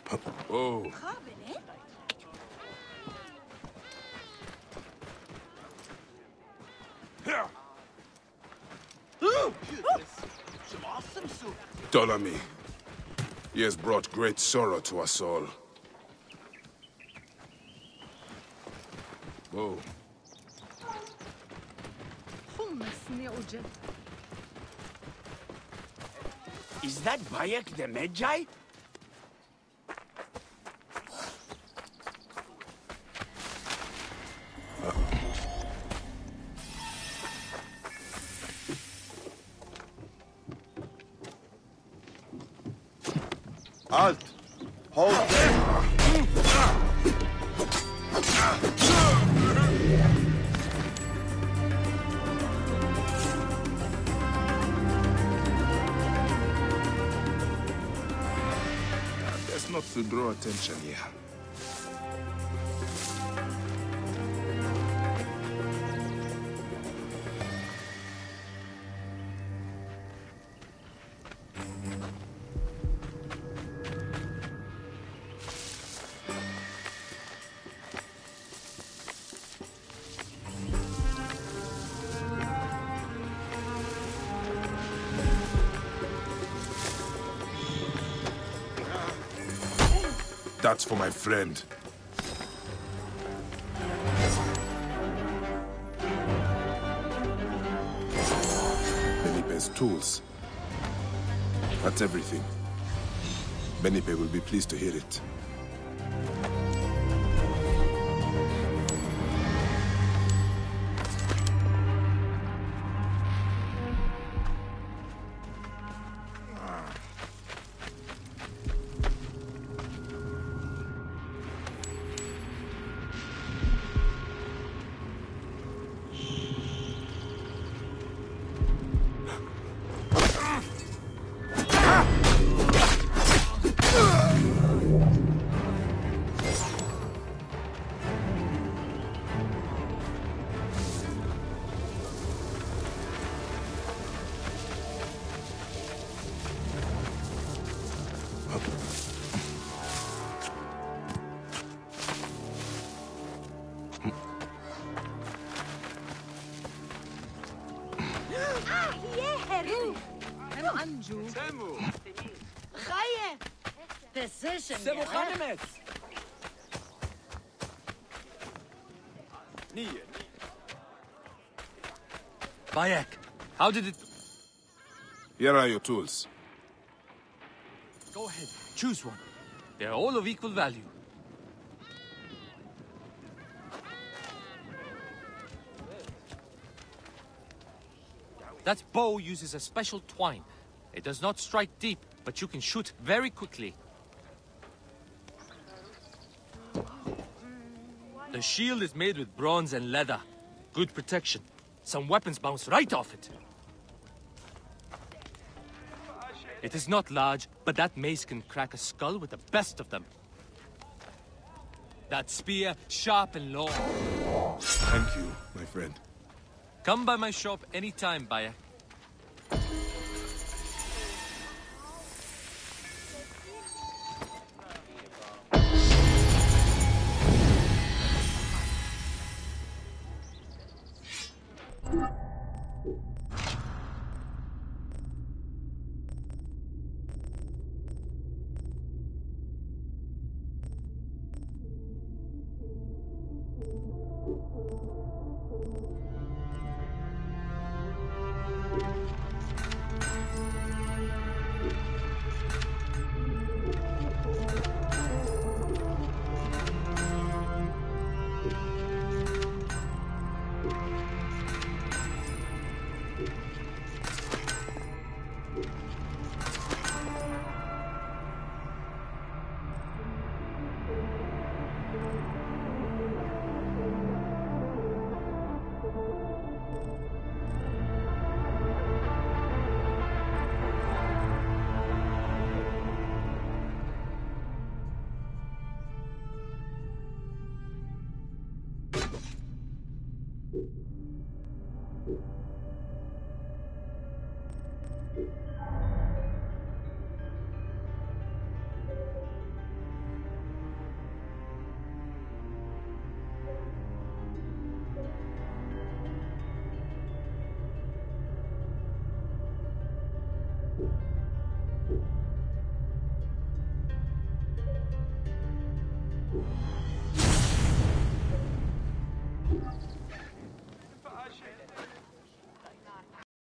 Oh. Ptolemy, he has brought great sorrow to us all. Oh. Is that Bayek the Magi? Halt! Hold there! Best not to draw attention here. That's for my friend. Benipe's tools. That's everything. Benipe will be pleased to hear it. Bayek, how did it... Here are your tools. Go ahead, choose one. They're all of equal value. That bow uses a special twine. It does not strike deep, but you can shoot very quickly. The shield is made with bronze and leather. Good protection. Some weapons bounce right off it. It is not large, but that mace can crack a skull with the best of them. That spear, sharp and long. Thank you, my friend. Come by my shop anytime, Bayek.